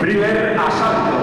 Primer asalto.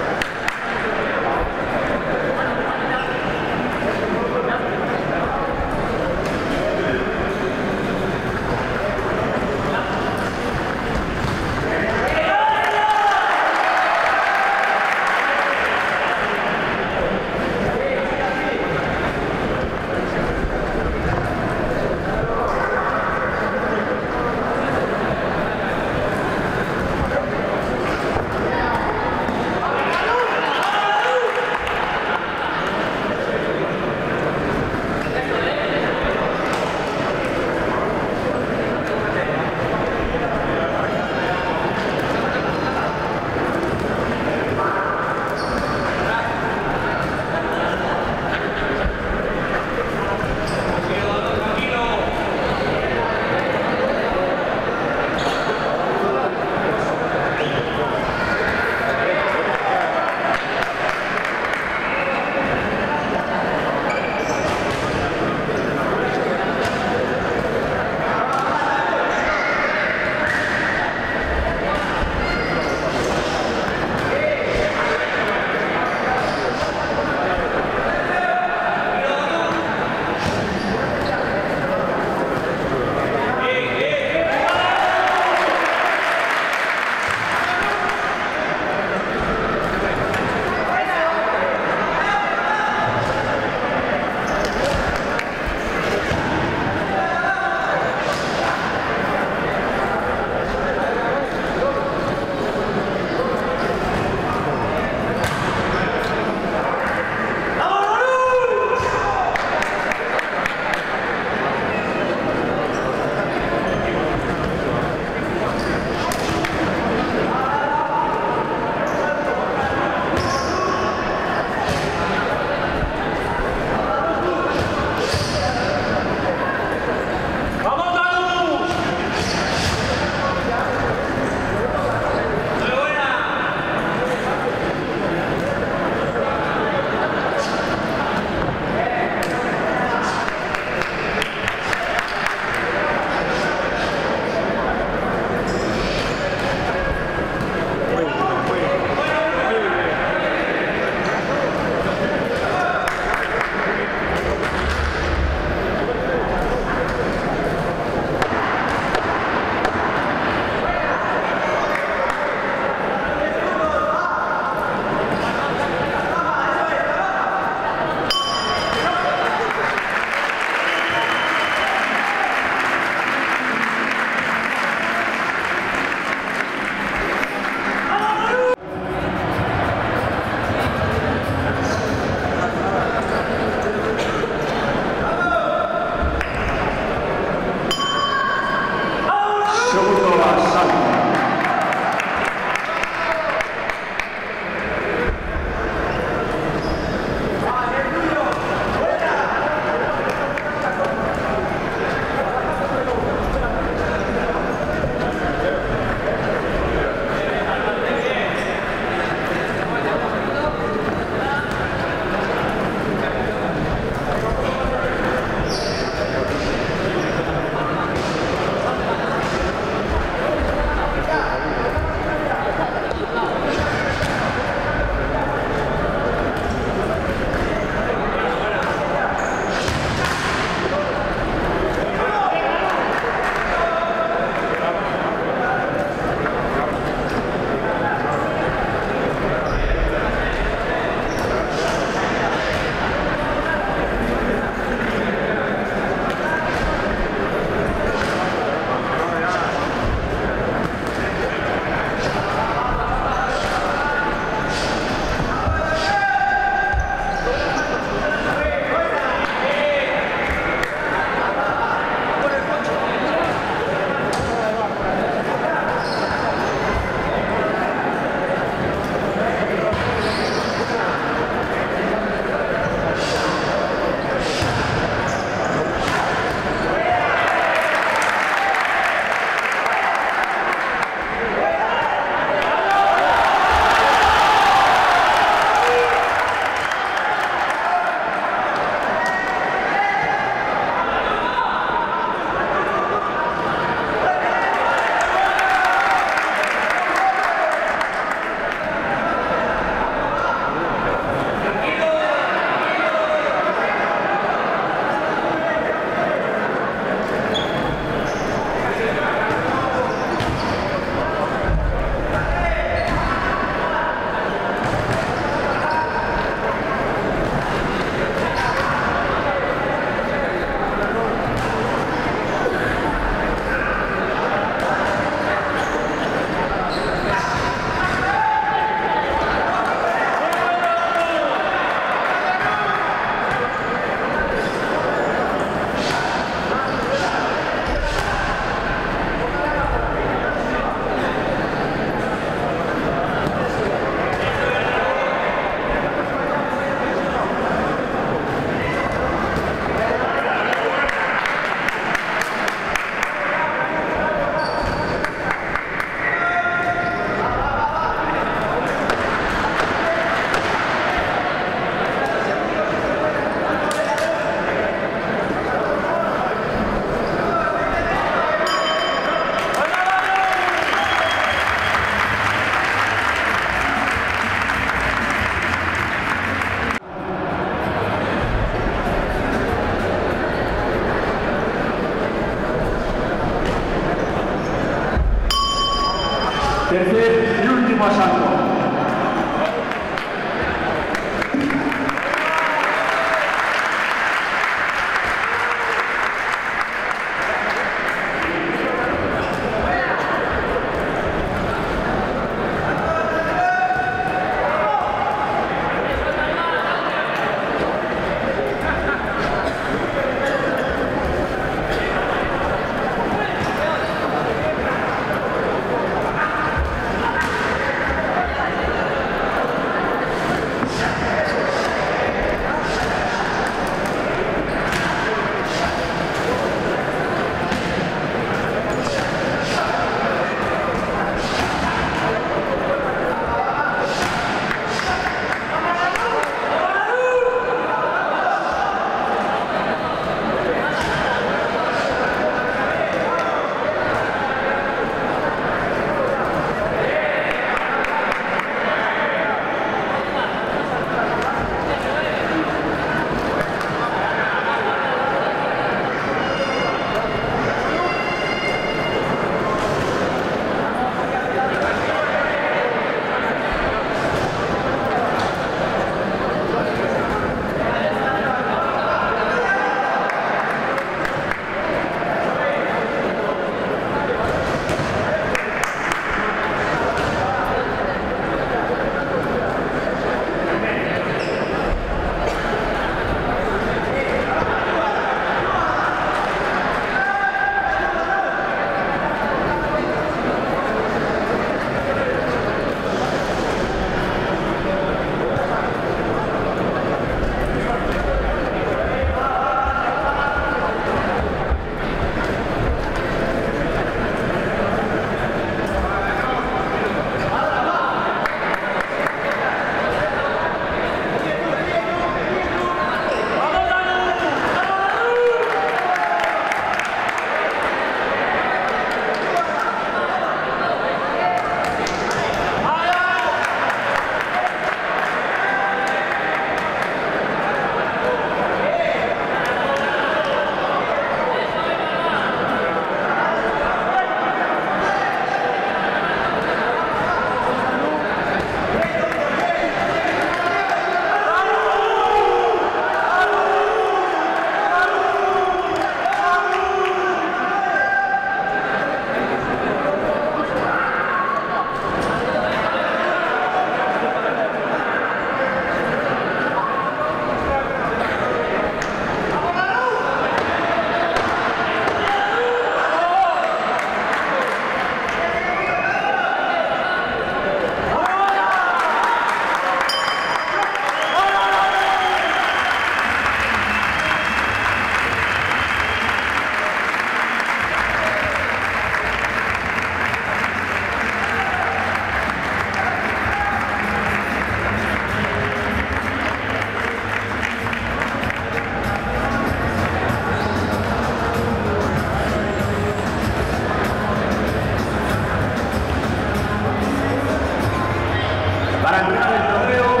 para entregar el trofeo.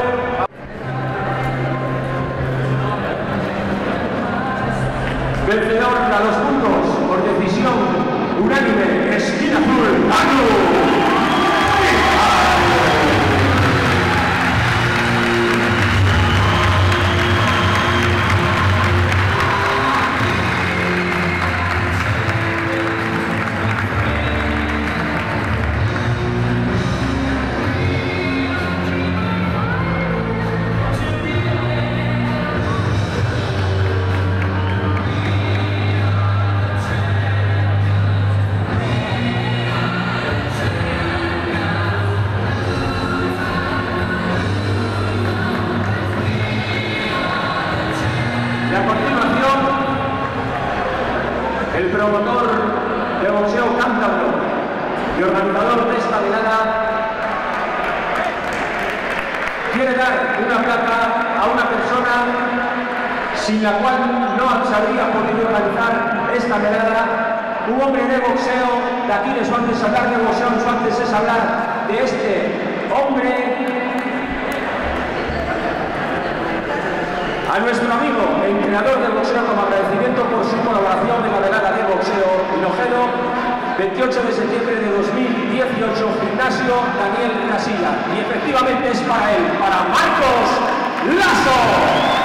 Vencedor a los puntos por decisión unánime, esquina azul, Manu. El promotor de boxeo cántabro y organizador de esta velada quiere dar una placa a una persona sin la cual no se habría podido organizar esta velada. Un hombre de boxeo, de aquí de Suantes, hablar de boxeo en Suantes es hablar de este hombre. A nuestro amigo, entrenador de boxeo, como agradecimiento por su colaboración en la velada de boxeo Hinojono, 28 de septiembre de 2018, gimnasio Daniel Casilla. Y efectivamente es para él, para Marcos Lasso.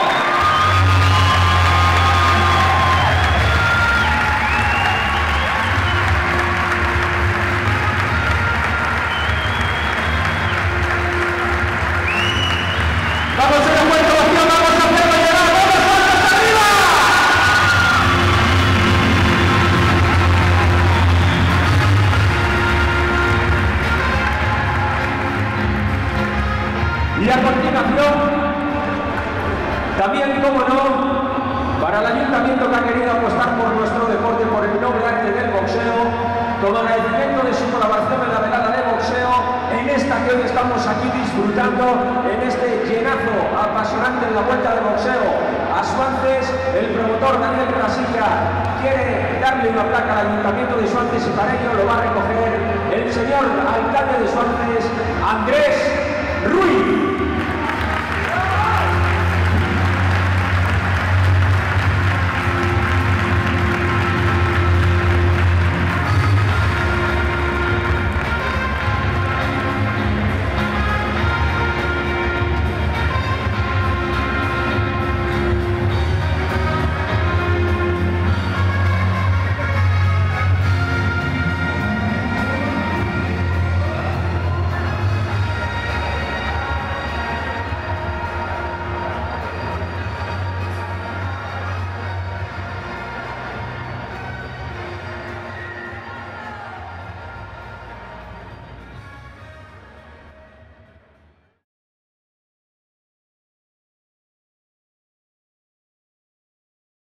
Y a continuación, también, como no, para el ayuntamiento que ha querido apostar por nuestro deporte, por el noble arte del boxeo, como agradecimiento de su colaboración en la velada de boxeo, en esta que hoy estamos aquí disfrutando, en este llenazo apasionante en la vuelta de boxeo a Suantes, el promotor Daniel Casilla quiere darle una placa al ayuntamiento de Suantes y para ello lo va a recoger el señor alcalde de Suantes, Andrés